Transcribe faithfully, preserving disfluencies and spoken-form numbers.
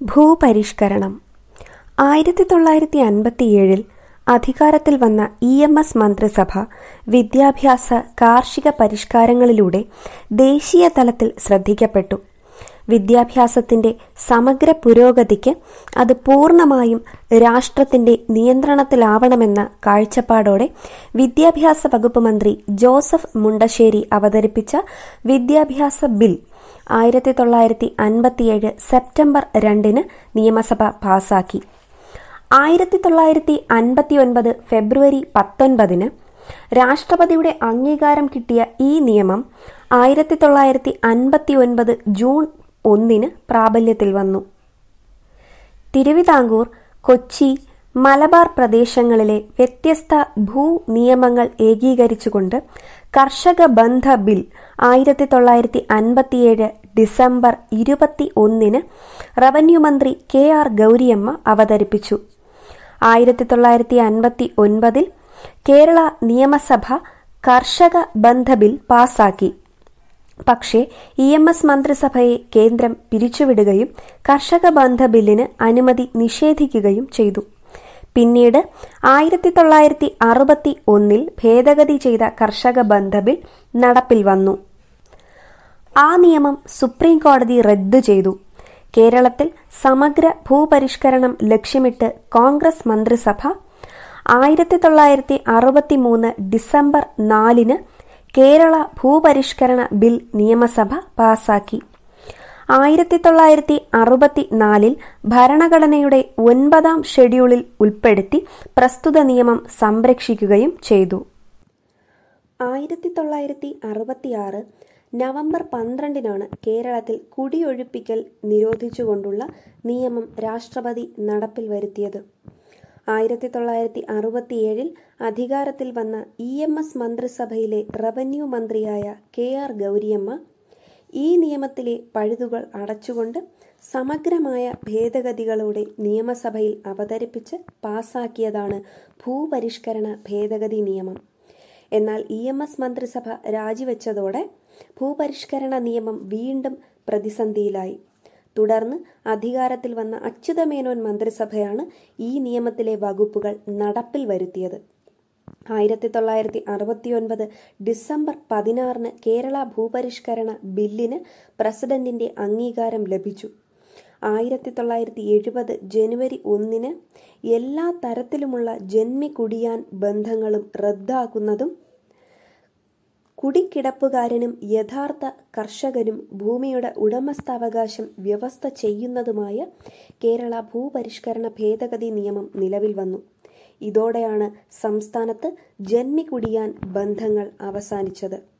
ഭൂപരിഷ്കരണം. ആയിരത്തി തൊള്ളായിരത്തി അൻപത്തിയേഴിൽ അധികാരത്തിൽ വന്ന ഇ എം എസ് മന്ത്രിസഭ വിദ്യാഭ്യാസ കാർഷിക പരിഷ്കാരങ്ങളിലൂടെ ദേശീയ തലത്തിൽ ശ്രദ്ധിക്കപ്പെട്ടു. വിദ്യാഭ്യാസത്തിന്റെ സമഗ്ര പുരോഗതിക്ക് അത് പൂർണ്ണമായും രാഷ്ട്രത്തിന്റെ നിയന്ത്രണത്തിലാവണമെന്ന കാഴ്ചപ്പാടോടെ വിദ്യാഭ്യാസ വകുപ്പ് മന്ത്രി ജോസഫ് മുണ്ടശ്ശേരി അവതരിപ്പിച്ച വിദ്യാഭ്യാസ ബിൽ ആയിരത്തി തൊള്ളായിരത്തി അൻപത്തിയേഴ് സെപ്റ്റംബർ രണ്ടിന് നിയമസഭ പാസാക്കി. ആയിരത്തി തൊള്ളായിരത്തി അൻപത്തി ഒൻപത് ഫെബ്രുവരി പത്തൊൻപതിന് രാഷ്ട്രപതിയുടെ അംഗീകാരം കിട്ടിയ ഈ നിയമം ആയിരത്തി തൊള്ളായിരത്തി അൻപത്തി ഒൻപത് ജൂൺ ഒന്നിന് പ്രാബല്യത്തിൽ വന്നു. തിരുവിതാംകൂർ, കൊച്ചി, മലബാർ പ്രദേശങ്ങളിലെ വ്യത്യസ്ത ഭൂ നിയമങ്ങൾ ഏകീകരിച്ചുകൊണ്ട് കർഷക ബന്ധ ബിൽ ആയിരത്തി തൊള്ളായിരത്തി അൻപത്തിയേഴ് ഡിസംബർ ഇരുപത്തി ഒന്നിന് റവന്യൂ മന്ത്രി കെ ആർ ഗൗരിയമ്മ അവതരിപ്പിച്ചു. ആയിരത്തി തൊള്ളായിരത്തി അൻപത്തി ഒൻപതിൽ കേരള നിയമസഭ കർഷക ബന്ധ ബിൽ പാസാക്കി. പക്ഷേ ഇ എം എസ് മന്ത്രിസഭയെ കേന്ദ്രം പിരിച്ചുവിടുകയും കർഷക ബന്ധ ബില്ലിന് അനുമതി നിഷേധിക്കുകയും ചെയ്തു. പിന്നീട് ആയിരത്തി തൊള്ളായിരത്തി അറുപത്തി ഒന്നിൽ ഭേദഗതി ചെയ്ത കർഷക ബന്ധ ബിൽ നടപ്പിൽ വന്നു. ആ നിയമം സുപ്രീം കോടതി റദ്ദു ചെയ്തു. കേരളത്തിൽ സമഗ്ര ഭൂപരിഷ്കരണം ലക്ഷ്യമിട്ട് കോൺഗ്രസ് മന്ത്രിസഭ ആയിരത്തി തൊള്ളായിരത്തി അറുപത്തി മൂന്ന് ഡിസംബർ നാലിന് കേരള ഭൂപരിഷ്കരണ ബിൽ നിയമസഭ പാസാക്കി. ആയിരത്തി തൊള്ളായിരത്തി അറുപത്തി നാലിൽ ഭരണഘടനയുടെ ഒൻപതാം ഷെഡ്യൂളിൽ ഉൾപ്പെടുത്തി പ്രസ്തുത നിയമം സംരക്ഷിക്കുകയും ചെയ്തു. ആയിരത്തി തൊള്ളായിരത്തി അറുപത്തിയാറ് നവംബർ പന്ത്രണ്ടിനാണ് കേരളത്തിൽ കുടിയൊഴിപ്പിക്കൽ നിരോധിച്ചുകൊണ്ടുള്ള നിയമം രാഷ്ട്രപതി നടപ്പിൽ വരുത്തിയത്. ആയിരത്തി തൊള്ളായിരത്തി അറുപത്തിയേഴിൽ അധികാരത്തിൽ വന്ന ഇ എം എസ് മന്ത്രിസഭയിലെ റവന്യൂ മന്ത്രിയായ കെ ആർ ഗൗരിയമ്മ ഈ നിയമത്തിലെ പഴുതുകൾ അടച്ചുകൊണ്ട് സമഗ്രമായ ഭേദഗതികളോടെ നിയമസഭയിൽ അവതരിപ്പിച്ച് പാസാക്കിയതാണ് ഭൂപരിഷ്കരണ ഭേദഗതി നിയമം. എന്നാൽ ഇ എം എസ് മന്ത്രിസഭ രാജിവെച്ചതോടെ ഭൂപരിഷ്കരണ നിയമം വീണ്ടും പ്രതിസന്ധിയിലായി. തുടർന്ന് അധികാരത്തിൽ വന്ന അച്യുതമേനോൻ മന്ത്രിസഭയാണ് ഈ നിയമത്തിലെ വകുപ്പുകൾ നടപ്പിൽ വരുത്തിയത്. ആയിരത്തി തൊള്ളായിരത്തി അറുപത്തി ഒൻപത് ഡിസംബർ പതിനാറിന് കേരള ഭൂപരിഷ്കരണ ബില്ലിന് പ്രസിഡന്റിന്റെ അംഗീകാരം ലഭിച്ചു. ആയിരത്തി തൊള്ളായിരത്തി എഴുപത് ജനുവരി ഒന്നിന് എല്ലാ തരത്തിലുമുള്ള ജന്മി കുടിയാൻ ബന്ധങ്ങളും റദ്ദാക്കുന്നതും കുടിക്കിടപ്പുകാരനും യഥാർത്ഥ കർഷകനും ഭൂമിയുടെ ഉടമസ്ഥാവകാശം വ്യവസ്ഥ ചെയ്യുന്നതുമായ കേരള ഭൂപരിഷ്കരണ ഭേദഗതി നിയമം നിലവിൽ വന്നു. ഇതോടെയാണ് സംസ്ഥാനത്ത് ജന്മി കുടിയാൻ ബന്ധങ്ങൾ അവസാനിച്ചത്.